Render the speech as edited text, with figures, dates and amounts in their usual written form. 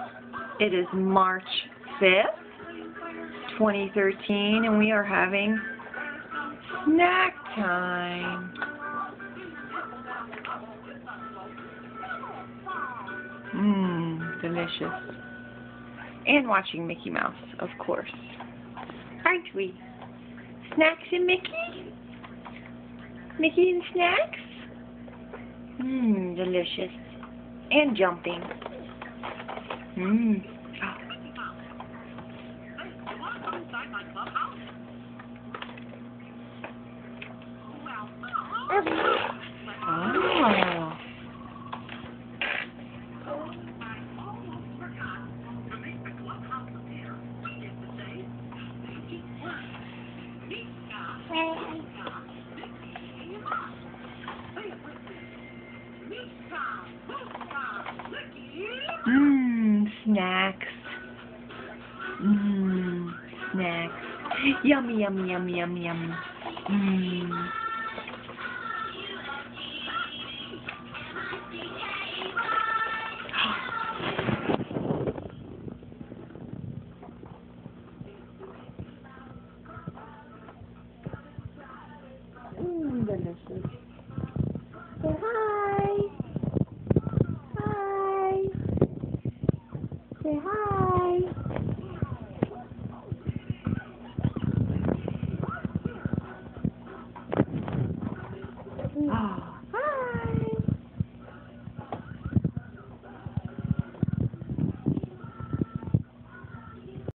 It is March 5th, 2013, and we are having snack time. Delicious. And watching Mickey Mouse, of course. Aren't we? Snacks and Mickey? Mickey and snacks? Delicious. And jumping. Oh. Snacks. Snacks. Yummy, yummy, yummy, yummy, yummy. Delicious. Say hi.